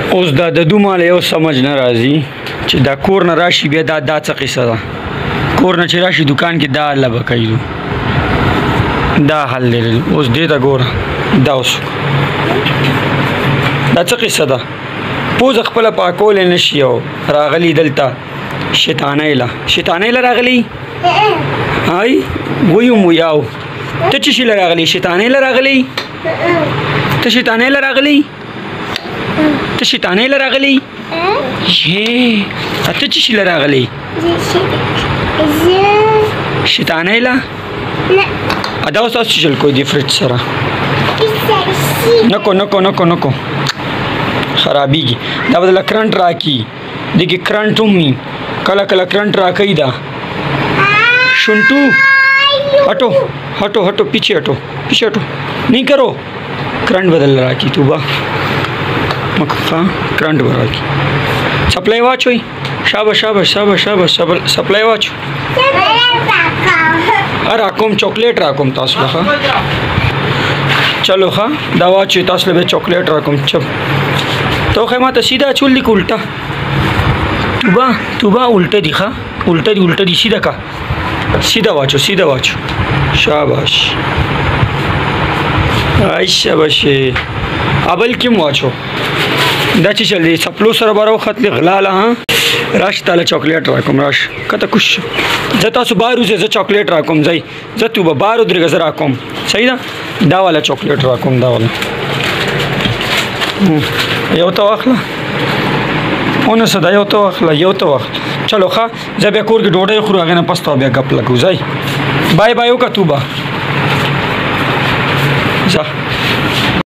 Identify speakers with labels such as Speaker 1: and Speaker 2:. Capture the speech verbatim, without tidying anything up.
Speaker 1: اوس دا د دوه ماله یو سمجھ نه راځي چې دا کور نه راشي بیا دا دا څه قصه ده کور نه چې راشي دکان کې دا الله به کوي دا حل لري اوس دې ته ګوره دا اوس دا څه قصه ده پوز خپله پاکولی نه شي او راغلی دلته شیطانۍ له شیطانۍ له راغلی هی ویو مو یاو ته چې شي له راغلی شیطانۍ له راغلی ته شیطانۍ له راغلی ته شیطانۍ له راغلی یې ته چې شي له راغلی شیطانۍ له دا اوس تاسو چل کوی دی فرج سره نکو نکو نکو نکو خرابیږي دا بدله کرنټ راکي دغه کرنټ هم کله کله کرنټ راکوي دا شونټو हटो हटो हटो पीछे हटो पीछे हटो नहीं करो करंट बदल रहा की तू बा मक्का करंट भरा की सप्लाई वॉच हुई शाबाश शाबाश शाबाश शाबाश सप्लाई वॉच अरे राकोम चॉकलेट राकोम तासला खा चलो खा दवा ची तासले बे चॉकलेट राकोम चप तो खैमा तो सीधा चुल दी उल्टा तू बा तू बा उल्टे दिखा उल्टा दी उल्टा दी सीधा का सीधा वाचो सीधा वाचो शाबाश आई शाबाश अबल किम वाचो दाची चल सपलो सर बारो खतले गलाला हाँ राश ताला चॉकलेट राकुम राश कता कुछ जता सु बारू से चॉकलेट राकुम जाई जतू बा बारू द्रिग जरा राकुम सही ना दा वाला चॉकलेट राकुम दा वाला यो तो अखला ओने सदा यो तो अखला यो तो अखला चलो खा जब या कोर की डोडे खुरा गए ना पछताओ बया गप लगू जाई बाय बाय का तू बा